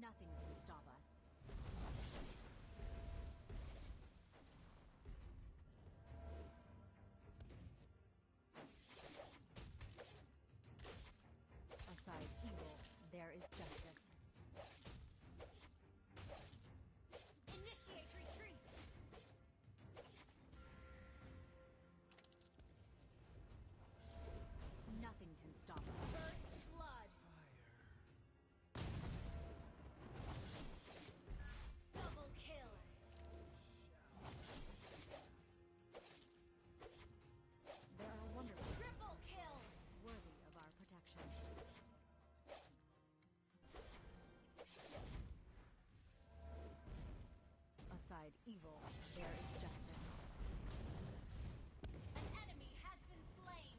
Nothing can stop us. Aside evil, there is justice. Initiate retreat! Nothing can stop us. First blood! Double kill! There are wonderful Triple kill! worthy of our protection. Aside evil, there is justice. An enemy has been slain!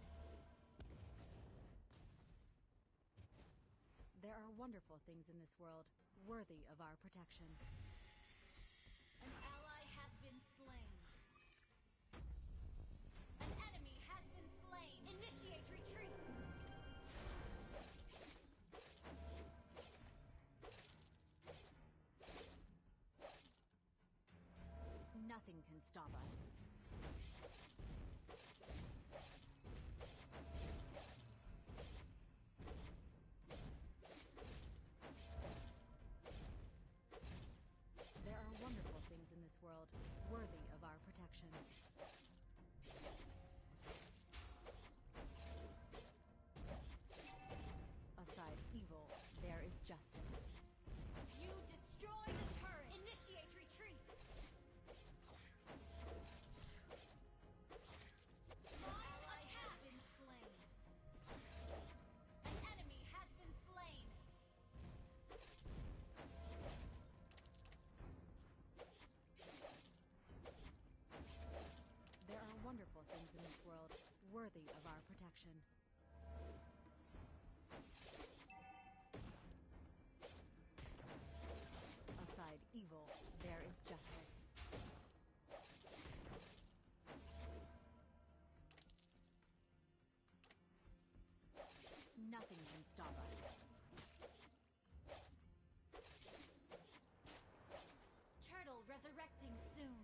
There are wonderful things in this world worthy of our protection. An ally has been slain. An enemy has been slain. Initiate retreat. Nothing can stop us. There are wonderful things in this world worthy of our protection. Aside evil, there is justice. You destroy the turret. Initiate retreat. Launch attack. Has been slain. An enemy has been slain. There are wonderful things in this world worthy of our protection. Aside evil, there is justice. Nothing can stop us. Turtle resurrecting soon.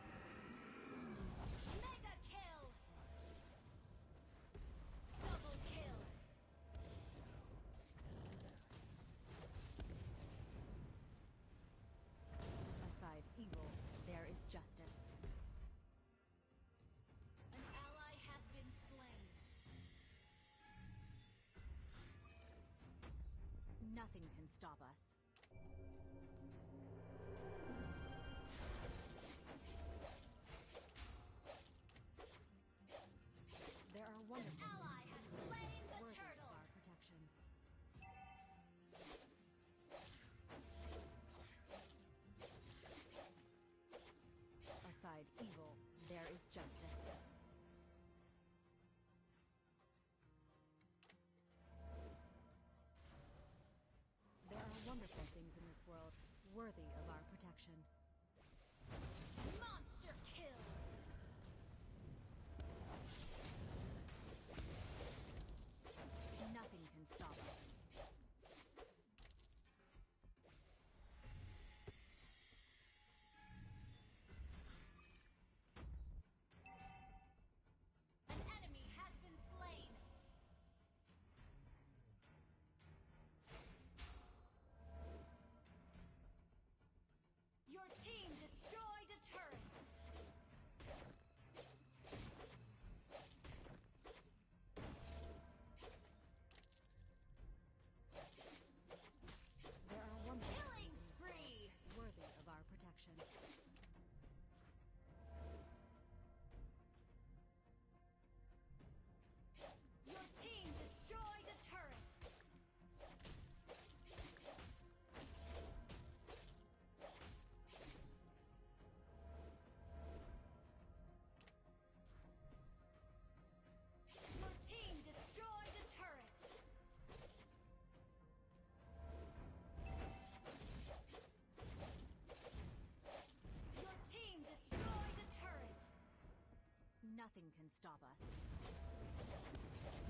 Mega kill! Double kill! Aside evil, there is justice. An ally has been slain. Nothing can stop us. There are An wonderful ally has slain the worthy of turtle. our protection. Aside evil, there is justice. There are wonderful things in this world worthy of our protection. Monster kill! Nothing can stop us. An enemy has been slain. Your team destroyed a turret. There are wonderful Killing spree. worthy of our protection. Your team destroyed a turret. Your team destroyed a turret. Your team destroyed a turret. Nothing can stop us.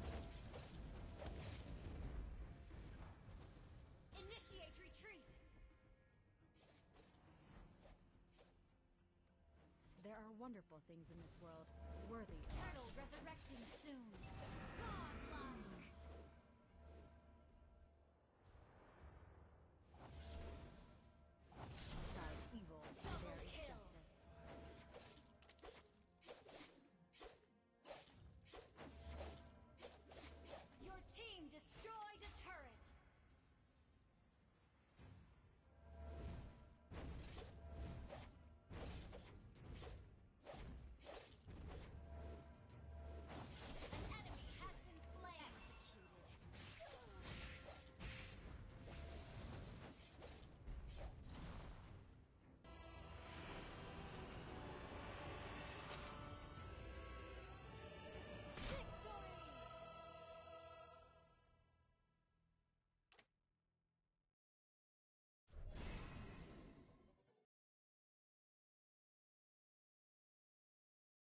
Initiate retreat. wonderful things in this world, worthy of Turtle resurrecting soon.